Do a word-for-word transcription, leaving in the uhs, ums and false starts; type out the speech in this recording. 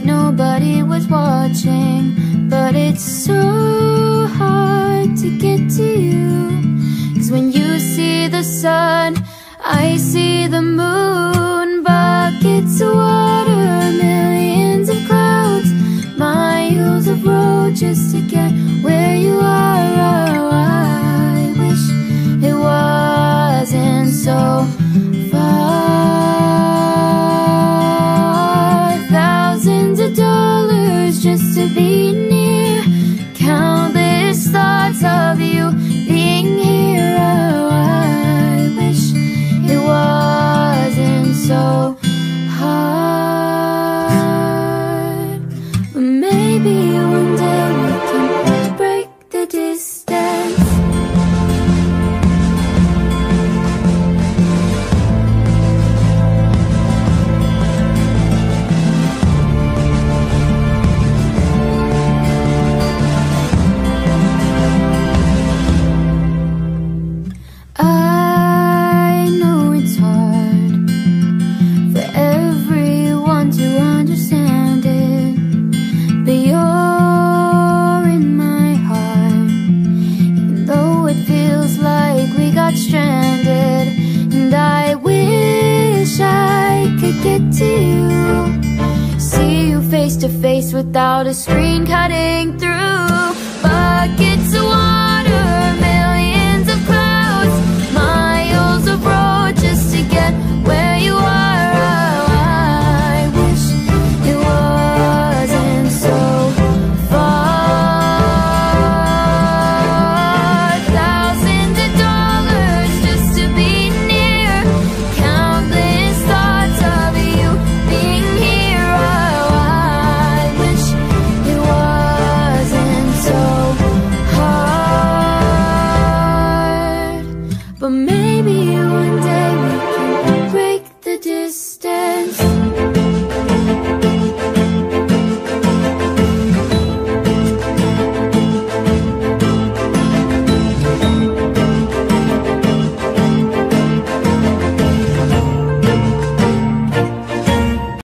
like nobody was watching. But it's so hard to get to you, 'cause when you see the sun, I see the moon. Buckets of water, millions of clouds, miles of road just to get where you are. Oh, I wish it wasn't so far. Thousands of dollars just to be near, countless thoughts of you being here. Oh, I wish it wasn't so hard. But maybe one day we can break the distance. I know it's hard for everyone to understand it, but you're in my heart, even though it feels like we got stranded. And I wish I could get to you, see you face to face without a screen cutting through.